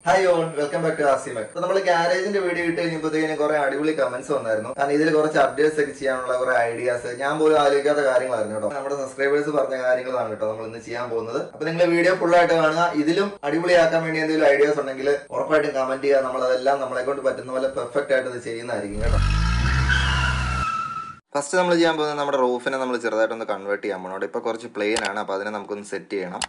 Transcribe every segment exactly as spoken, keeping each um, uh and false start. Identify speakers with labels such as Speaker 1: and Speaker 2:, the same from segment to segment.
Speaker 1: Hi on welcome back to ആസിമക്. അപ്പൊ നമ്മൾ ഗാരേജിന്റെ വീഡിയോ ഇട്ട് കഴിഞ്ഞപ്പോഴത്തേക്കും കുറെ അടിപൊളി കമന്റ്സ് വന്നായിരുന്നു. കാരണം ഇതിൽ കുറച്ച് അപ്ഡേറ്റ്സ് ഒക്കെ ചെയ്യാനുള്ള കുറെ ഐഡിയാസ് ഞാൻ പോലും ആലോചിക്കാത്ത കാര്യങ്ങളായിരുന്നു കേട്ടോ. നമ്മുടെ സബ്സ്ക്രൈബേഴ്സ് പറഞ്ഞ കാര്യങ്ങളാണ് കേട്ടോ നമ്മൾ ഇന്ന് ചെയ്യാൻ പോകുന്നത്. അപ്പൊ നിങ്ങൾ വീഡിയോ ഫുൾ ആയിട്ട് കാണുക. ഇതിലും അടിപൊളിയാക്കാൻ വേണ്ടി എന്തെങ്കിലും ഐഡിയാസ് ഉണ്ടെങ്കിൽ ഉറപ്പായിട്ടും കമന്റ് ചെയ്യുക. നമ്മളതെല്ലാം നമ്മളെ കൊണ്ട് പറ്റുന്ന പോലെ പെർഫെക്റ്റ് ആയിട്ട് ഇത് ചെയ്യുന്നതായിരിക്കും കേട്ടോ. ഫസ്റ്റ് നമ്മൾ ചെയ്യാൻ പോകുന്നത് നമ്മുടെ റൂഫിനെ നമ്മൾ ചെറുതായിട്ടൊന്ന് കൺവേർട്ട് ചെയ്യാൻ പോകണം. ഇപ്പൊ കുറച്ച് പ്ലെയിൻ ആണ്, അപ്പൊ അതിനെ നമുക്കൊന്ന് സെറ്റ് ചെയ്യണം.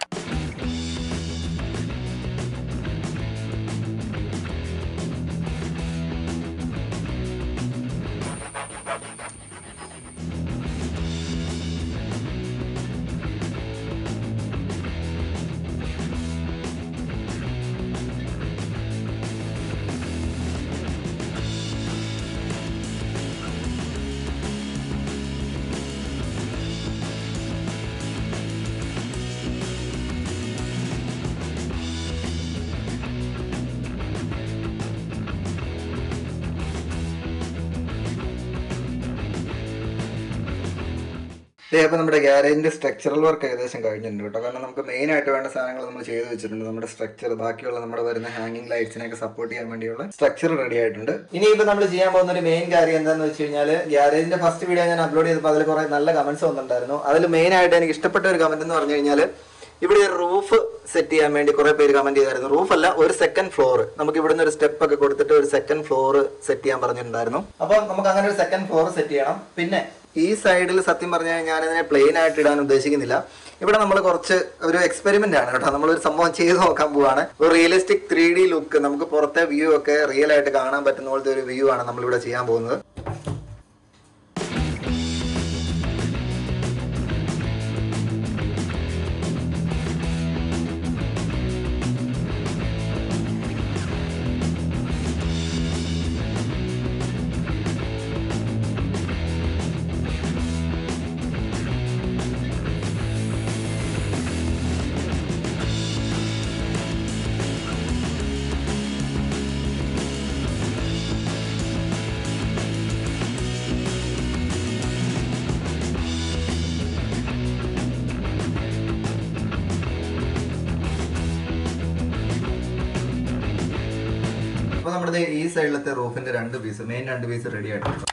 Speaker 1: അപ്പോൾ നമ്മുടെ ഗ്യാരേജിന്റെ സ്ട്രക്ചറൽ വർക്ക് ഏകദേശം കഴിഞ്ഞിട്ടുണ്ട് കേട്ടോ. കാരണം നമുക്ക് മെയിൻ ആയിട്ട് വേണ്ട സാധനങ്ങൾ നമ്മൾ ചെയ്ത് വെച്ചിട്ടുണ്ട്. നമ്മുടെ സ്ട്രക്ചർ, ബാക്കിയുള്ള നമ്മുടെ വരുന്ന ഹാങ്ങിങ് ലൈറ്റ്സിനെയൊക്കെ സപ്പോർട്ട് ചെയ്യാൻ വേണ്ടിയുള്ള സ്ട്രക്ചർ റെഡി ആയിട്ടുണ്ട്. ഇനിയിപ്പോൾ നമ്മൾ ചെയ്യാൻ പോകുന്ന ഒരു മെയിൻ കാര്യം എന്താണെന്ന് വെച്ച് കഴിഞ്ഞാൽ, ഗ്യാരേജിന്റെ ഫസ്റ്റ് വീഡിയോ ഞാൻ അപ്ലോഡ് ചെയ്തപ്പോൾ അതിൽ കുറെ നല്ല കമന്റ്സ് വന്നിട്ടുണ്ടായിരുന്നു. അതിൽ മെയിൻ ആയിട്ട് എനിക്ക് ഇഷ്ടപ്പെട്ട ഒരു കമന്റ് എന്ന് പറഞ്ഞു കഴിഞ്ഞാൽ, ഇവിടെ ഒരു റൂഫ് സെറ്റ് ചെയ്യാൻ വേണ്ടി കുറെ പേര് കമന്റ് ചെയ്തായിരുന്നു. റൂഫ് അല്ല, ഒരു സെക്കൻഡ് ഫ്ലോർ നമുക്ക് ഇവിടുന്ന് ഒരു സ്റ്റെപ്പ് ഒക്കെ കൊടുത്തിട്ട് ഒരു സെക്കൻഡ് ഫ്ലോർ സെറ്റ് ചെയ്യാൻ പറഞ്ഞിട്ടുണ്ടായിരുന്നു. അപ്പോൾ നമുക്ക് അങ്ങനെ ഒരു സെക്കൻഡ് ഫ്ലോർ സെറ്റ് ചെയ്യണം. പിന്നെ ഈ സൈഡിൽ സത്യം പറഞ്ഞാൽ ഞാനതിനെ പ്ലെയിൻ ആയിട്ട് ഇടാൻ ഉദ്ദേശിക്കുന്നില്ല. ഇവിടെ നമ്മൾ കുറച്ച് ഒരു എക്സ്പെരിമെന്റ് ആണ് കേട്ടോ. നമ്മളൊരു സംഭവം ചെയ്ത് നോക്കാൻ പോവാണ്. ഒരു റിയലിസ്റ്റിക് ത്രീ ഡി ലുക്ക്, നമുക്ക് പുറത്തെ വ്യൂ ഒക്കെ റിയൽ ആയിട്ട് കാണാൻ പറ്റുന്ന പോലത്തെ ഒരു വ്യൂ ആണ് നമ്മളിവിടെ ചെയ്യാൻ പോകുന്നത്. അപ്പൊ നമ്മുടെ ഈ സൈഡിലത്തെ റൂഫിന്റെ രണ്ട് പീസ്, മെയിൻ രണ്ട് പീസ് റെഡി ആയിട്ടുണ്ട്.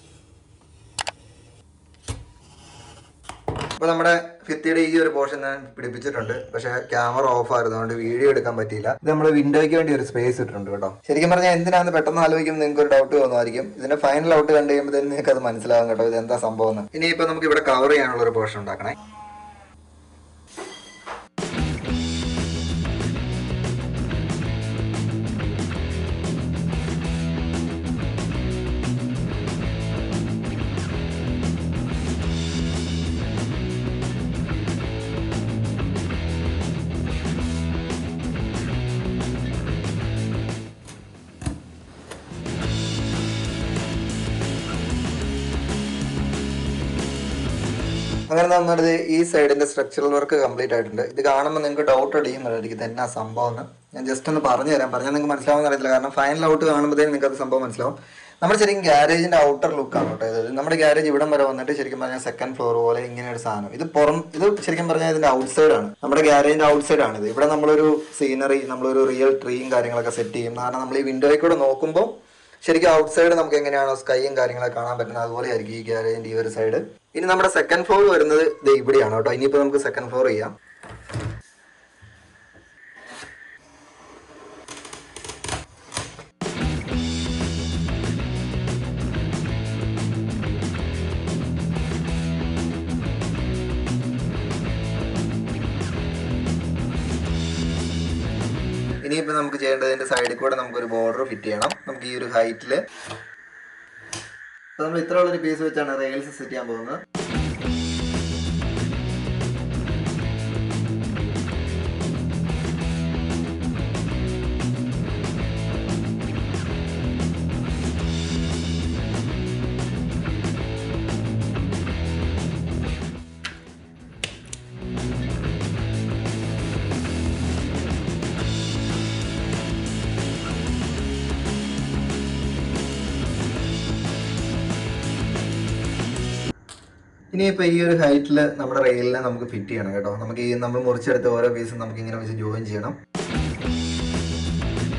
Speaker 1: അപ്പൊ നമ്മുടെ ഭിത്തിയുടെ ഈ ഒരു പോർഷൻ ഞാൻ പിടിപ്പിച്ചിട്ടുണ്ട്. പക്ഷെ ക്യാമറ ഓഫ് ആയിരുന്നതുകൊണ്ട് വീഡിയോ എടുക്കാൻ പറ്റിയില്ല. ഇത് നമ്മൾ വിൻഡോയ്ക്ക് വേണ്ടി ഒരു സ്പേസ് ഇട്ടിട്ടുണ്ട് കേട്ടോ. ശരിക്കും പറഞ്ഞാൽ എന്തിനാന്ന് പെട്ടെന്ന് ആലോചിക്കുമ്പോൾ നിങ്ങൾക്ക് ഒരു ഡൗട്ട് തോന്നുമായിരിക്കും. ഇതിന്റെ ഫൈനൽ ഔട്ട് കണ്ടു കഴിയുമ്പോഴത്തേക്കും നിങ്ങൾക്ക് അത് മനസ്സിലാവും കേട്ടോ, ഇത് എന്താ സംഭവം എന്ന്. ഇനിയിപ്പോ നമുക്ക് ഇവിടെ കവർ ചെയ്യാനുള്ള ഒരു പോർഷൻ ഉണ്ടാക്കണേ. അങ്ങനെ നമ്മുടെ ഈ സൈഡിന്റെ സ്ട്രക്ചറൽ വർക്ക് കംപ്ലീറ്റ് ആയിട്ടുണ്ട്. ഇത് കാണുമ്പോൾ നിങ്ങൾക്ക് ഡൗട്ട് അടിയുന്നതായിരിക്കും ഇത് എന്നാ സംഭവം എന്ന്. ഞാൻ ജസ്റ്റ് ഒന്ന് പറഞ്ഞു തരാം. പറഞ്ഞാൽ നിങ്ങൾക്ക് മനസ്സിലാവുന്ന അറിയത്തില്ല. കാരണം ഫൈനൽ ഔട്ട് കാണുമ്പോഴത്തേക്കും നിങ്ങൾക്ക് അത് സംഭവം മനസ്സിലാവും. നമ്മുടെ ശരിക്കും ഗ്യാരേജിന്റെ ഔട്ടർ ലുക്കാണ് കേട്ടോ ഇത്. നമ്മുടെ ഗ്യാരേജ് ഇവിടം വരെ വന്നിട്ട് ശരിക്കും പറഞ്ഞാൽ സെക്കൻഡ് ഫ്ലോർ പോലെ ഇങ്ങനെ ഒരു സാധനം. ഇത് പുറം, ഇത് ശരിക്കും പറഞ്ഞാൽ ഇതിന്റെ ഔട്ട് സൈഡ് ആണ്. നമ്മുടെ ഗ്യാരേജിന്റെ ഔട്ട് സൈഡ് ആണ് ഇത്. ഇവിടെ നമ്മളൊരു സീനറി, നമ്മളൊരു റിയൽ ട്രീയും കാര്യങ്ങളൊക്കെ സെറ്റ് ചെയ്യും. കാരണം നമ്മൾ ഈ വിൻഡോയിൽ കൂടെ നോക്കുമ്പോൾ ശരിക്കും ഔട്ട് സൈഡ് നമുക്ക് എങ്ങനെയാണോ സ്കൈയും കാര്യങ്ങളൊക്കെ കാണാൻ പറ്റുന്നത്, അതുപോലെ ആയിരിക്കും ഈ ഗ്യാരേജിന്റെ ഈ ഒരു സൈഡ്. ഇനി നമ്മുടെ സെക്കൻഡ് ഫ്ലോർ വരുന്നത് ഇത് ഇവിടെയാണ് കേട്ടോ. ഇനിയിപ്പോൾ നമുക്ക് സെക്കൻഡ് ഫ്ലോർ ചെയ്യാം. ഇനിയിപ്പോൾ നമുക്ക് ചെയ്യേണ്ടതിന്റെ സൈഡിൽ കൂടെ നമുക്കൊരു ബോർഡർ ഫിറ്റ് ചെയ്യണം. നമുക്ക് ഈ ഒരു ഹൈറ്റില് നമ്മൾ ഇത്ര ഉള്ളൊരു പീസ് വെച്ചാണ് റെയിൽസ് സെറ്റ് ചെയ്യാൻ പോകുന്നത്. ഇനിയിപ്പോൾ ഈ ഒരു ഹൈറ്റിൽ നമ്മുടെ റെയിലിനെ നമുക്ക് ഫിറ്റ് ചെയ്യണം കേട്ടോ. നമുക്ക് ഈ നമ്മൾ മുറിച്ചെടുത്ത ഓരോ പീസും നമുക്ക് ഇങ്ങനെ വെച്ച് ജോയിൻ ചെയ്യണം.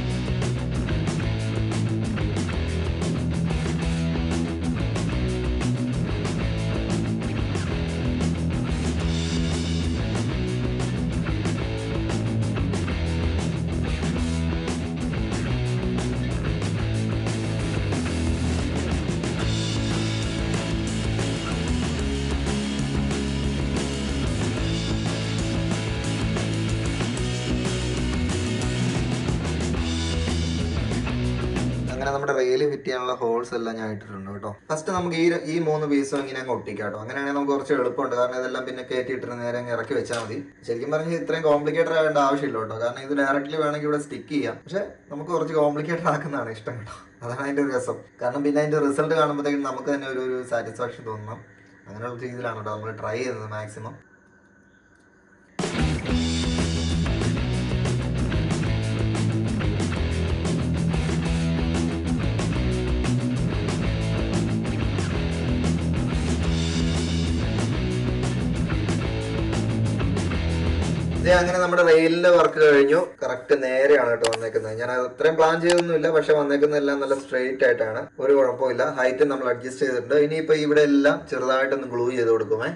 Speaker 1: അങ്ങനെ നമ്മുടെ റെയിൽ ഫിറ്റ് ചെയ്യാനുള്ള ഹോൾസ് എല്ലാം ഞാൻ ഇട്ടിട്ടുണ്ട് കേട്ടോ. ഫസ്റ്റ് നമുക്ക് ഈ ഈ മൂന്ന് പീസും ഇങ്ങനെ അങ്ങ് ഒട്ടിക്കാം കേട്ടോ. അങ്ങനെയാണെങ്കിൽ നമുക്ക് കുറച്ച് എളുപ്പമുണ്ട്. കാരണം ഇതെല്ലാം പിന്നെ കയറ്റി ഇട്ടിട്ട് നേരെ അങ്ങ് ഇറക്കി വെച്ചാൽ മതി. ശരിക്കും പറഞ്ഞാൽ ഇത്രയും കോംപ്ലിക്കേറ്റഡ് ആവേണ്ട ആവശ്യമില്ല കേട്ടോ. കാരണം ഇത് ഡയറക്റ്റ്ലി വേണമെങ്കിൽ ഇവിടെ സ്റ്റിക്ക് ചെയ്യാം. പക്ഷെ നമുക്ക് കുറച്ച് കോംപ്ലിക്കേറ്റഡ് ആക്കുന്നതാണ് ഇഷ്ടം കേട്ടോ. അതാണ് അതിൻ്റെ ഒരു രസം. കാരണം പിന്നെ അതിൻ്റെ റിസൾട്ട് കാണുമ്പോഴത്തേക്കും നമുക്ക് തന്നെ ഒരു ഒരു സാറ്റിസ്ഫാക്ഷൻ തോന്നണം. അങ്ങനെയുള്ള രീതിയിലാണ് കേട്ടോ നമ്മൾ ട്രൈ ചെയ്യുന്നത് മാക്സിമം. അങ്ങനെ നമ്മുടെ റെയിലിന്റെ വർക്ക് കഴിഞ്ഞു. കറക്റ്റ് നേരെയാണ് കേട്ടോ വന്നേക്കുന്നത്. ഞാൻ അത്രയും പ്ലാൻ ചെയ്തൊന്നുമില്ല, പക്ഷെ വന്നേക്കുന്നതെല്ലാം നല്ല സ്ട്രെയിറ്റ് ആയിട്ടാണ്. ഒരു കുഴപ്പമില്ല. ഹൈറ്റ് നമ്മൾ അഡ്ജസ്റ്റ് ചെയ്തിട്ടുണ്ട്. ഇനിയിപ്പോ ഇവിടെ എല്ലാം ചെറുതായിട്ടൊന്ന് ഗ്ലൂ ചെയ്ത് കൊടുക്കുമേ.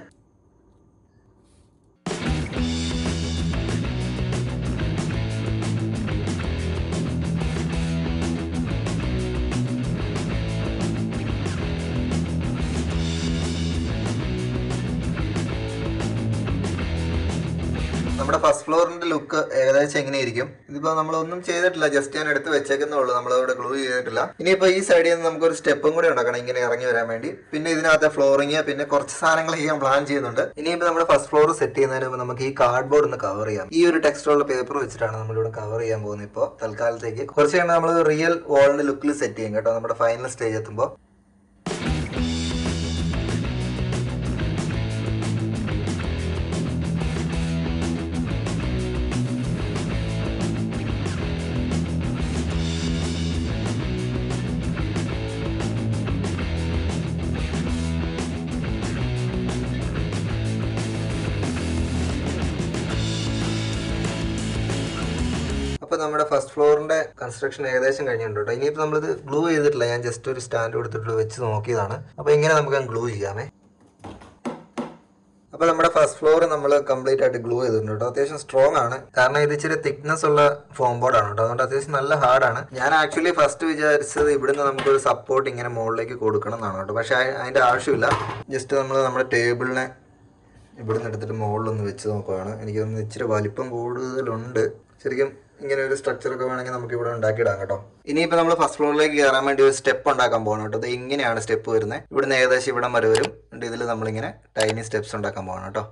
Speaker 1: നമ്മുടെ ഫസ്റ്റ് ഫ്ലോറിന്റെ ലുക്ക് ഏകദേശം എങ്ങനെയായിരിക്കും? ഇതിപ്പോ നമ്മളൊന്നും ചെയ്തിട്ടില്ല, ജസ്റ്റ് ഞാൻ എടുത്ത് വെച്ചേക്കുന്നേ ഉള്ളൂ. നമ്മളവിടെ ഗ്ലൂ ചെയ്തിട്ടില്ല. ഇനിയിപ്പോ ഈ സൈഡിൽ നിന്ന് നമുക്കൊരു സ്റ്റെപ്പും കൂടി ഉണ്ടാക്കണം ഇങ്ങനെ ഇറങ്ങി വരാൻ വേണ്ടി. പിന്നെ ഇതിനകത്ത് ഫ്ലോറിങ്, പിന്നെ കുറച്ച് സാധനങ്ങൾ ചെയ്യാൻ പ്ലാൻ ചെയ്യുന്നുണ്ട്. ഇനിയിപ്പോ നമ്മുടെ ഫസ്റ്റ് ഫ്ലോർ സെറ്റ് ചെയ്യുന്നതിന് മുമ്പ് നമുക്ക് ഈ കാർഡ് ബോർഡ് ഒന്ന് കവർ ചെയ്യാം. ഈ ഒരു ടെക്സ്റ്റുള്ള പേപ്പർ വെച്ചിട്ടാണ് നമ്മളിവിടെ കവർ ചെയ്യാൻ പോകുന്നത്. ഇപ്പോൾ തൽക്കാലത്തേക്ക് കുറച്ച് കഴിയുമ്പോൾ നമ്മൾ റിയൽ വാളിന്റെ ലുക്കിൽ സെറ്റ് ചെയ്യും കേട്ടോ, നമ്മുടെ ഫൈനൽ സ്റ്റേജ് എത്തുമ്പോൾ. അപ്പോൾ നമ്മുടെ ഫസ്റ്റ് ഫ്ലോറിന്റെ കൺസ്ട്രക്ഷൻ ഏകദേശം കഴിഞ്ഞിട്ടുണ്ട് കേട്ടോ. ഇനിയിപ്പോൾ നമ്മളിത് ഗ്ലൂ ചെയ്തിട്ടില്ല, ഞാൻ ജസ്റ്റ് ഒരു സ്റ്റാൻഡ് കൊടുത്തിട്ട് വെച്ച് നോക്കിയതാണ്. അപ്പോൾ ഇങ്ങനെ നമുക്ക് ഗ്ലൂ ചെയ്യാമേ. അപ്പോൾ നമ്മുടെ ഫസ്റ്റ് ഫ്ലോർ നമ്മൾ കംപ്ലീറ്റ് ആയിട്ട് ഗ്ലൂ ചെയ്തിട്ടുണ്ട് കേട്ടോ. അത്യാവശ്യം സ്ട്രോങ് ആണ്, കാരണം ഇത് ഇച്ചിരി തിക്നെസ് ഉള്ള ഫോം ബോർഡാണ് കേട്ടോ. അതുകൊണ്ട് അത്യാവശ്യം നല്ല ഹാർഡാണ്. ഞാൻ ആക്ച്വലി ഫസ്റ്റ് വിചാരിച്ചത് ഇവിടുന്ന് നമുക്കൊരു സപ്പോർട്ട് ഇങ്ങനെ മുകളിലേക്ക് കൊടുക്കണം എന്നാണ് കേട്ടോ. പക്ഷേ അതിൻ്റെ ആവശ്യമില്ല. ജസ്റ്റ് നമ്മൾ നമ്മുടെ ടേബിളിനെ ഇവിടുന്ന് എടുത്തിട്ട് മുകളിലൊന്ന് വെച്ച് നോക്കുകയാണ്. എനിക്കൊന്ന് ഇച്ചിരി വലിപ്പം കൂടുതലുണ്ട്. ശരിക്കും ഇങ്ങനെ ഒരു സ്ട്രക്ചറൊക്കെ വേണമെങ്കിൽ നമുക്ക് ഇവിടെ ഉണ്ടാക്കിയിടാം കേട്ടോ. ഇനിയിപ്പോൾ നമ്മൾ ഫസ്റ്റ് ഫ്ലോറിലേക്ക് കയറാൻ വേണ്ടി ഒരു സ്റ്റെപ്പ് ഉണ്ടാക്കാൻ പോകണം കേട്ടോ. അത് ഇങ്ങനെയാണ് സ്റ്റെപ്പ് വരുന്നത്. ഇവിടുന്ന് ഏകദേശം ഇവിടം വരെ വരും. ഇതിൽ നമ്മളിങ്ങനെ ടൈനി സ്റ്റെപ്സ് ഉണ്ടാക്കാൻ പോകണം കേട്ടോ.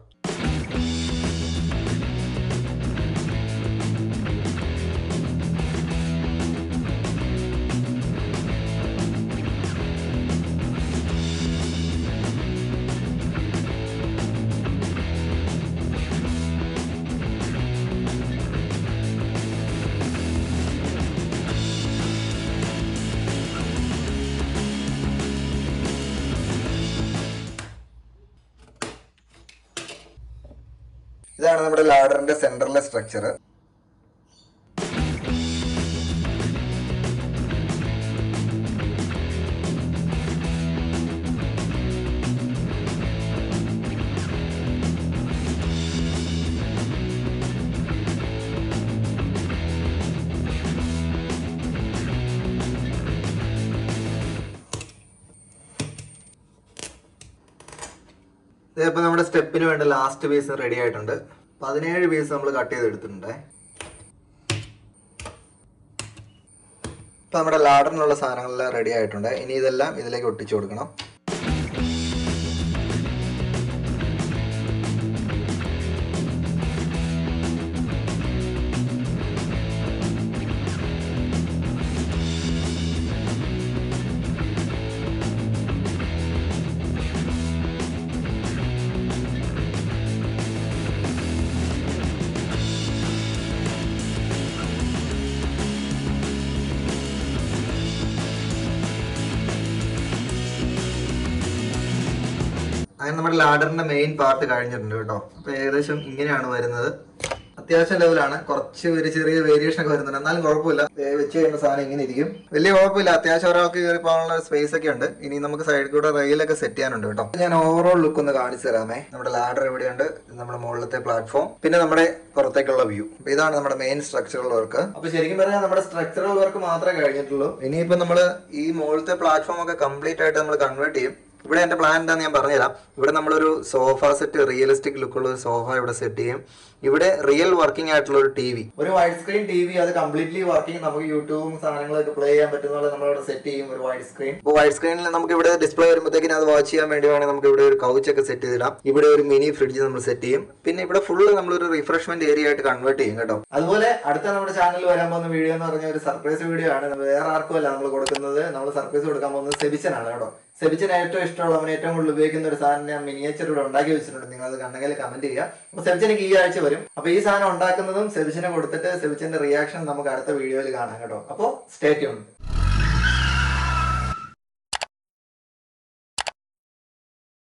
Speaker 1: ഇതാണ് നമ്മുടെ ലാഡറിന്റെ സെന്ററിലെ സ്ട്രക്ചർ. ഇതിപ്പോൾ നമ്മുടെ സ്റ്റെപ്പിന് വേണ്ട ലാസ്റ്റ് പീസ് റെഡി ആയിട്ടുണ്ട്. പതിനേഴ് പീസ് നമ്മൾ കട്ട് ചെയ്തെടുത്തിട്ടുണ്ട്. ഇപ്പം നമ്മുടെ ലാഡറിനുള്ള സാധനങ്ങളെല്ലാം റെഡി ആയിട്ടുണ്ട്. ഇനി ഇതെല്ലാം ഇതിലേക്ക് ഒട്ടിച്ചു കൊടുക്കണം. അങ്ങനെ നമ്മുടെ ലാഡറിന്റെ മെയിൻ പാർട്ട് കഴിഞ്ഞിട്ടുണ്ട് കേട്ടോ. അപ്പൊ ഏകദേശം ഇങ്ങനെയാണ് വരുന്നത്. അത്യാവശ്യം ലെവലാണ്, കുറച്ച് ഒരു ചെറിയ വേരിയേഷൻ ഒക്കെ വരുന്നുണ്ട്, എന്നാലും കുഴപ്പമില്ല. വെച്ച് കഴിയുന്ന സാധനം ഇങ്ങനെ ഇരിക്കും, വലിയ കുഴപ്പമില്ല. അത്യാവശ്യം ഒരാൾക്ക് കയറി പോകാനുള്ള സ്പേസ് ഒക്കെ ഉണ്ട്. ഇനി നമുക്ക് സൈഡിൽ കൂടെ റെയിലൊക്കെ സെറ്റ് ചെയ്യാനുണ്ട് കേട്ടോ. ഞാൻ ഓവറോൾ ലുക്ക് ഒന്ന് കാണിച്ചു തരാമേ. നമ്മുടെ ലാഡർ എവിടെയുണ്ട്, നമ്മുടെ മുകളിലത്തെ പ്ലാറ്റ്ഫോം, പിന്നെ നമ്മുടെ പുറത്തേക്കുള്ള വ്യൂ. അപ്പൊ ഇതാണ് നമ്മുടെ മെയിൻ സ്ട്രക്ചറൽ വർക്ക്. അപ്പൊ ശരിക്കും പറഞ്ഞാൽ നമ്മുടെ സ്ട്രക്ചറൽ വർക്ക് മാത്രമേ കഴിഞ്ഞിട്ടുള്ളൂ. ഇനിയിപ്പോ നമ്മള് ഈ മുകളിലത്തെ പ്ലാറ്റ്ഫോം ഒക്കെ കംപ്ലീറ്റ് ആയിട്ട് നമ്മൾ കൺവേർട്ട് ചെയ്യും. ഇവിടെ എൻ്റെ പ്ലാൻ എന്താണെന്ന് ഞാൻ പറഞ്ഞുതരാം. ഇവിടെ നമ്മളൊരു സോഫ സെറ്റ്, റിയലിസ്റ്റിക് ലുക്കുള്ള ഒരു സോഫ ഇവിടെ സെറ്റ് ചെയ്യും. ഇവിടെ റിയൽ വർക്കിംഗ് ആയിട്ടുള്ള ഒരു ടി വി, ഒരു വൈഡ് സ്ക്രീൻ ടി വി, അത് കംപ്ലീറ്റ്ലി വർക്കിംഗ്, നമുക്ക് യൂട്യൂബും സാധനങ്ങളൊക്കെ പ്ലേ ചെയ്യാൻ പറ്റുന്ന നമ്മളിവിടെ സെറ്റ് ചെയ്യും ഒരു വൈഡ് സ്ക്രീൻ. അപ്പോൾ വൈഡ് സ്ക്രീനിൽ നമുക്ക് ഇവിടെ ഡിസ്പ്ലേ വരുമ്പോഴത്തേക്കിനും അത് വാച്ച് ചെയ്യാൻ വേണ്ടി വേണമെങ്കിൽ നമുക്ക് ഇവിടെ ഒരു കൗച്ച് ഒക്കെ സെറ്റ് ചെയ്തിടാം. ഇവിടെ ഒരു മിനി ഫ്രിഡ്ജ് നമ്മൾ സെറ്റ് ചെയ്യും. പിന്നെ ഇവിടെ ഫുള്ള് നമ്മളൊരു റിഫ്രഷ്മെന്റ് ഏരിയ ആയിട്ട് കൺവേർട്ട് ചെയ്യും കേട്ടോ. അതുപോലെ അടുത്ത നമ്മുടെ ചാനലിൽ വരാൻ പോകുന്ന വീഡിയോ എന്ന് പറഞ്ഞ ഒരു സർപ്രൈസ് വീഡിയോ ആണ്. വേറെ ആർക്കും അല്ല നമ്മൾ കൊടുക്കുന്നത്, നമ്മൾ സർപ്രൈസ് കൊടുക്കാൻ പോകുന്നത് സെബിച്ചനാണ് കേട്ടോ. സെബിച്ചന് ഏറ്റവും ഇഷ്ടമുള്ള, അവൻ ഏറ്റവും കൂടുതൽ ഉപയോഗിക്കുന്ന ഒരു സാധനം ഞാൻ മിനിയേച്ചർ ഇവിടെ ഉണ്ടാക്കി വെച്ചിട്ടുണ്ട്. നിങ്ങൾ അത് കണ്ടെങ്കിൽ കമന്റ് ചെയ്യുക. അപ്പൊ സെബിച്ചനക്ക് ഈ ആഴ്ച വരും. അപ്പൊ ഈ സാധനം ഉണ്ടാക്കുന്നതും സെബിച്ചനെ കൊടുത്തിട്ട് സെബിച്ചന്റെ റിയാക്ഷൻ നമുക്ക് അടുത്ത വീഡിയോയിൽ കാണാം കേട്ടോ. അപ്പോൾ സ്റ്റേ ട്യൂൺ.